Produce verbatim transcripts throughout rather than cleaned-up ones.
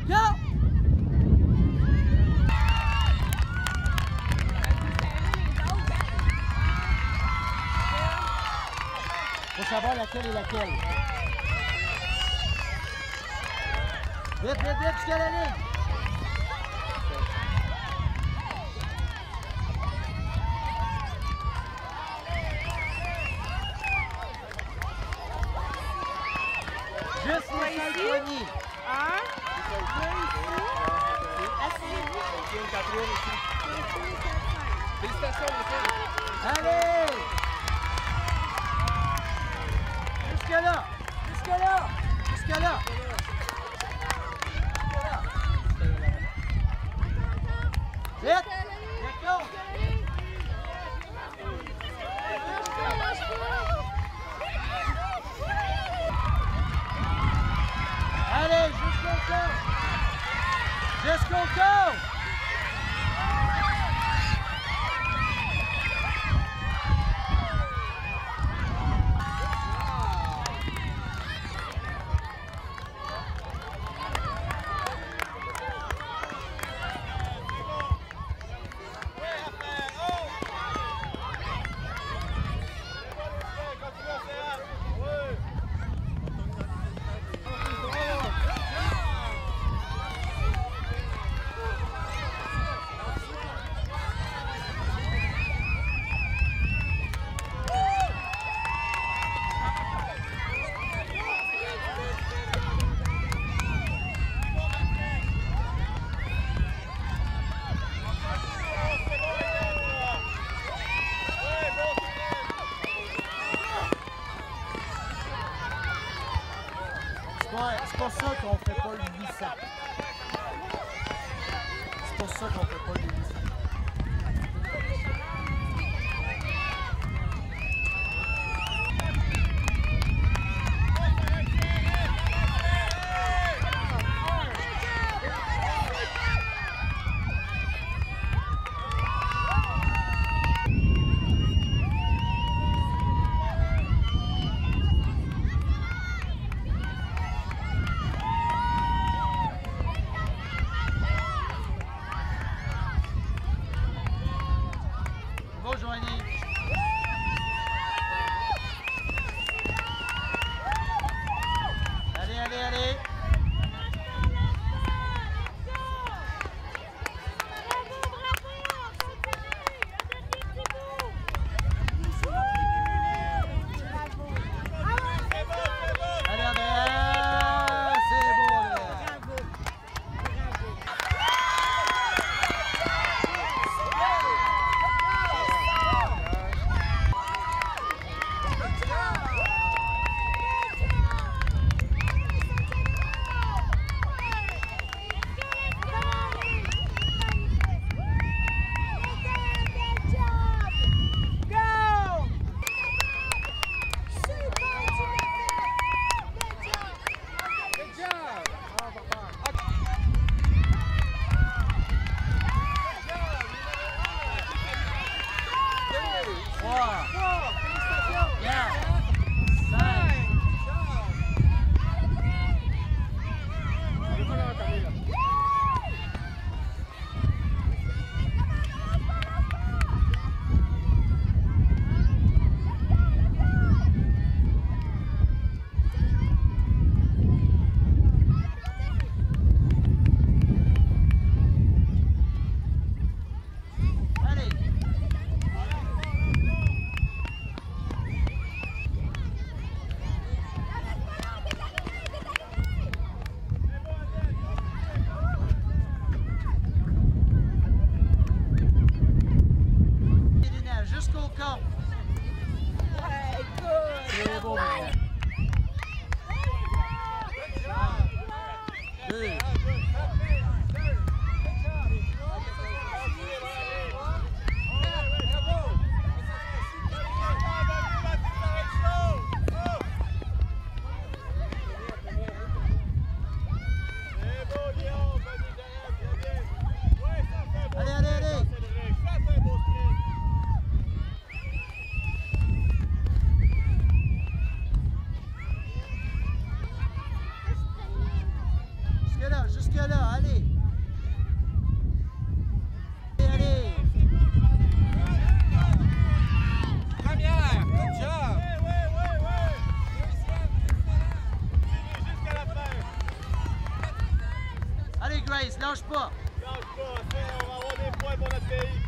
Go! Faut savoir laquelle est laquelle. Vite, vite, vite, jusqu'à la ligne. Juste les cinq poignées. Un, deux ici. Asseyez-vous. Félicitations, les filles. Allez! Jusqu'à là! Jusqu'à là! Jusqu'à là! Vite! D'accord! Allez, jusqu'au corps! Jusqu'au corps! C'est pour ça qu'on fait pas le huit cents. C'est pour ça qu'on fait pas le huit cents. Allez, allez, allez. jusque-là, allez. Allez. Première, good job. Ouais, ouais, ouais, ouais. Jusqu'à la fin. Allez Grace, lâche pas. Lâche pas, on va avoir des points pour notre pays.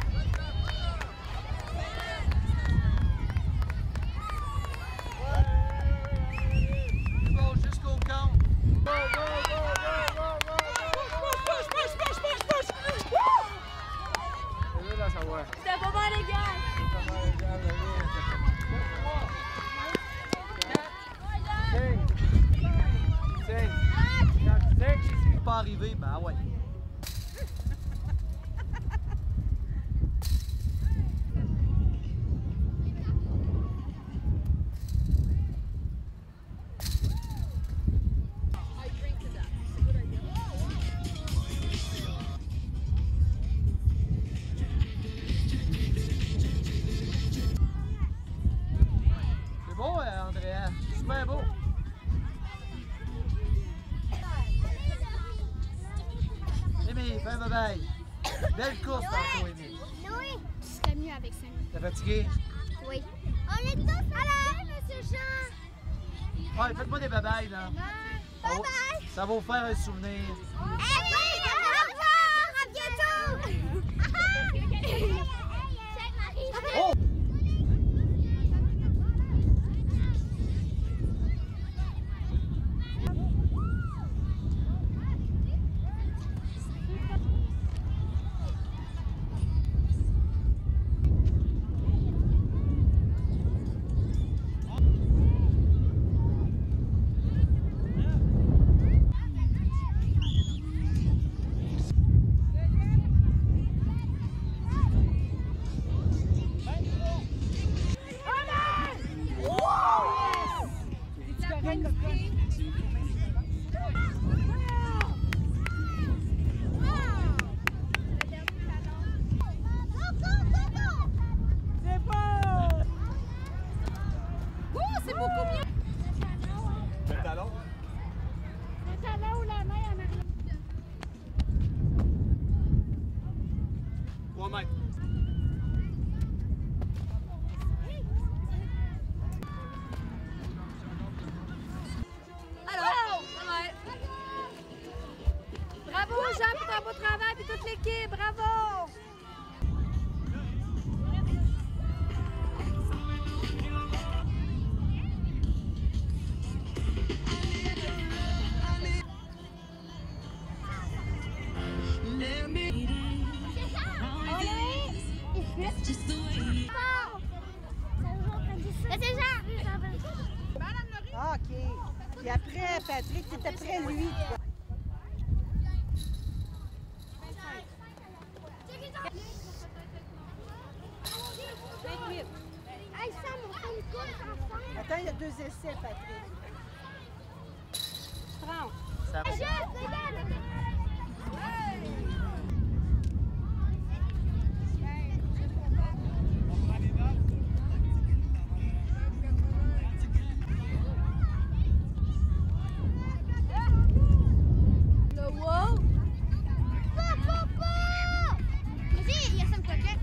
C'est bon, jusqu'au compte. Go, go, go, go, go, go, go. Push, push, push, push, push, push. C'est là, ça va. C'était pas mal, les gars! Pas arrivé, ben ouais. C'est beau, hein, Andrea. Super beau. Amy, fais bye bye. Belle course tantôt, Amy. Oui! Je serais mieux avec ça. T'es fatigué? Oui. On est tous fatigués, monsieur Jean! Ouais, faites-moi des bye-bye, là. Bye Ça va- bye! Ça va vous faire un souvenir. Hey, au revoir! À bientôt! Oh! C'est beaucoup mieux! Le talon. Le talon ou la main en arrière. trois mètres. Alors, ouais. Bravo Jean pour ton beau travail et toute l'équipe, bravo! Ah, OK. Puis après, Patrick, c'est après lui. Hey Sam, on fait une course ensemble! Attends, il y a deux essais, Patrick. trente. Ça va. Le wow! Papa! Vas-y, il y a Sam Coquette.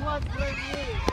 moi de premier.